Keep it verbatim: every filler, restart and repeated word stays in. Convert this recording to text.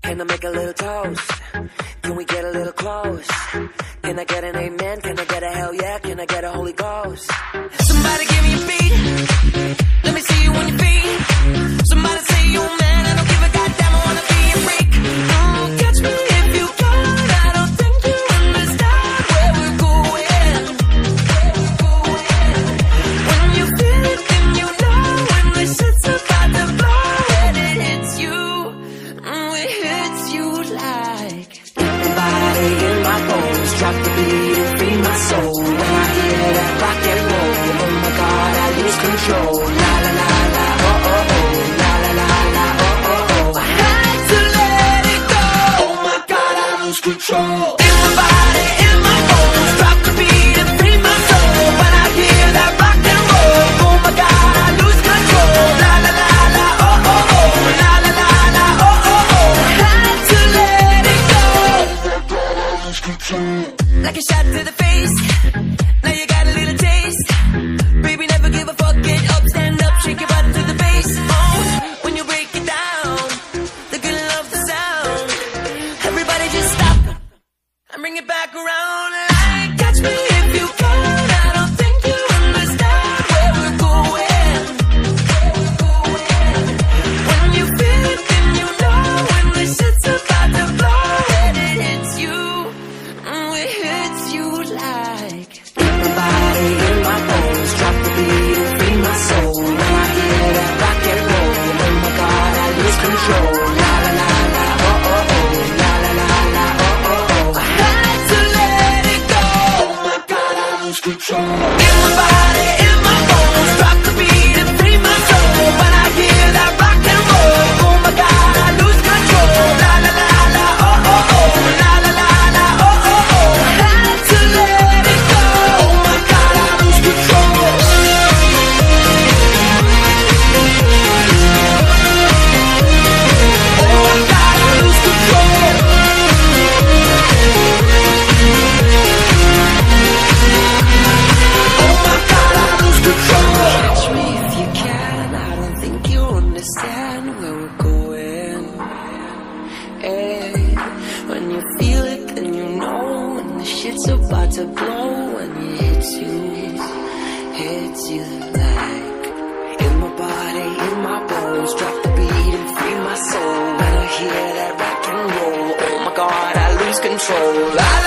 Can I make a little toast? Can we get a little close? Can I get an amen? Can I get a hell yeah? Can I get a Holy Ghost? Somebody give me a beat. Let me see you on your feet. Somebody say you man. I don't give a goddamn. I wanna be a freak. Oh, catch me if you can. I don't think you understand where we're going. When you feel it, then you know. When the shit's about to blow and it hits you, mm, it hits you like everybody in my bones. Drop the beat and free my soul. When I hear that rock and roll, oh my God, I lose control. La la la la, oh oh oh, la la la la, oh oh oh. I had to let it go. Oh my God, I lose control. Everybody in my bones. Drop the beat and free my soul. When I hear that rock and roll, oh my God, I lose control. La la la la, oh oh oh, la la la la, oh oh oh. I had to let it go. Oh my God, I lose control. Like a shot to the face. Now you got a little taste. Baby, never give a fuck. Get up, stand up, shake your body to the bass. Oh, when you break it down, the good love the sound. Everybody just stop and bring it back around. Like, catch me if you can. I don't think you understand where we're going. When you feel it, then you know. When the shit's about to blow and it hits you, mm, it hits you like everybody in my bones. Drop the beat and free my soul. When I hear that rock and roll, oh my God, I lose control. La la la la, oh oh oh, la la la la, oh oh oh. I had to let it go. Oh my God, I lose control. Everybody in my bones. Drop the beat and free my soul. When I hear that rock and roll, oh my God, I lose control. La la la la, oh oh oh, la la la la, oh oh oh. I had to let it go. Oh my God, I lose control. Oh my God, I lose control. Oh my God, I lose control. Catch me if you can. I don't think you understand where we're going. Hey, when you feel it, then you know. When the shit's about to blow, when it hits you, hits you like in my body, in my bones. Drop the beat and free my soul. When I hear that rock and roll, oh my God, I lose control. La, la,